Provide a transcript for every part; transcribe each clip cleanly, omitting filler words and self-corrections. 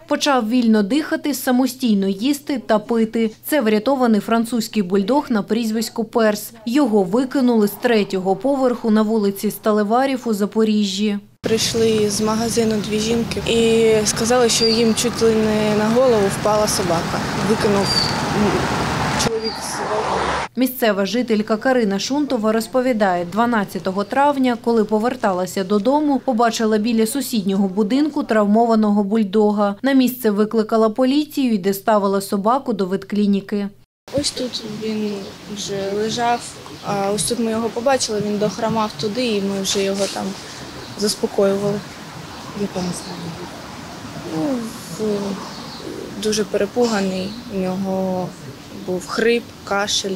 Почав вільно дихати, самостійно їсти та пити. Це врятований французький бульдог на прізвисько Перс. Його викинули з 3-го поверху на вулиці Сталеварів у Запоріжжі. Прийшли з магазину дві жінки і сказали, що їм чуть ли не на голову впала собака. Викинув чоловік з вагону. Місцева жителька Карина Шунтова розповідає, 12 травня, коли поверталася додому, побачила біля сусіднього будинку травмованого бульдога. На місце викликала поліцію і доставила собаку до ветклініки. Ось тут він вже лежав, а ось тут ми його побачили, він дохромав туди і ми вже його там заспокоювали. В якому стані був? Дуже перепуганий, у нього був хрип, кашель,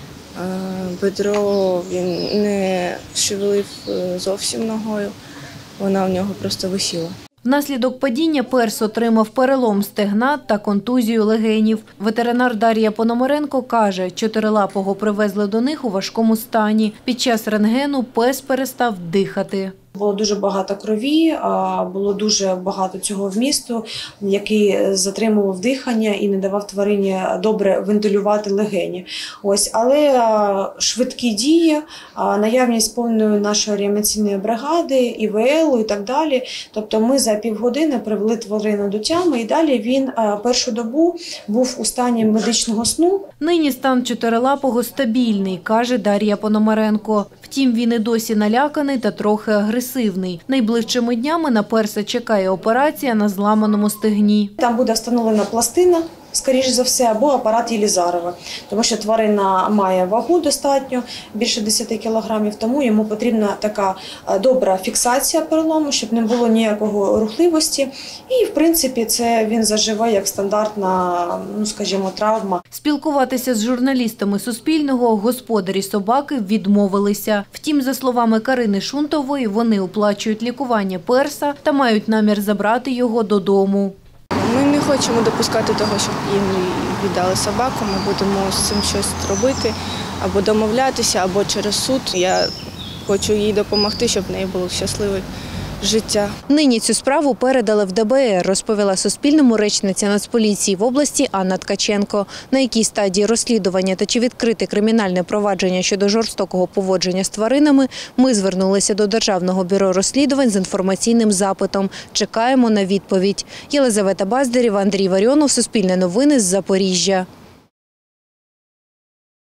бедро він не шевелив зовсім ногою, вона у нього просто висіла. Внаслідок падіння Перс отримав перелом стегна та контузію легенів. Ветеринар Дар'я Пономаренко каже, чотирилапого привезли до них у важкому стані. Під час рентгену пес перестав дихати. Було дуже багато крові, було дуже багато цього вмісту, який затримував дихання і не давав тварині добре вентилювати легені. Але швидкі дії, наявність повної нашої реанімаційної бригади, ІВЛ і так далі. Тобто ми за півгодини привели тварину до тями і далі він першу добу був у стані медичного сну. Нині стан чотирилапого стабільний, каже Дар'я Пономаренко. Втім, він і досі наляканий та трохи агресивний. Найближчими днями на Перса чекає операція на зламаному стегні. Там буде встановлена пластина, скоріш за все, або апарат Єлізарова, тому що тварина має вагу достатньо, більше 10 кілограмів, тому йому потрібна така добра фіксація перелому, щоб не було ніякого рухливості. І, в принципі, це він заживе як стандартна, скажімо, травма. Спілкуватися з журналістами Суспільного господарі собаки відмовилися. Втім, за словами Карини Шунтової, вони оплачують лікування Перса та мають намір забрати його додому. Ми не хочемо допускати того, щоб їм віддали собаку. Ми будемо з цим щось робити, або домовлятися, або через суд. Я хочу їй допомогти, щоб в неї було щасливе життя. Нині цю справу передали в ДБР, розповіла Суспільному речниця Нацполіції в області Анна Ткаченко. На якій стадії розслідування та чи відкрите кримінальне провадження щодо жорстокого поводження з тваринами, ми звернулися до Державного бюро розслідувань з інформаційним запитом. Чекаємо на відповідь. Єлизавета Баздарєва, Андрій Варіонов, Суспільне новини з Запоріжжя.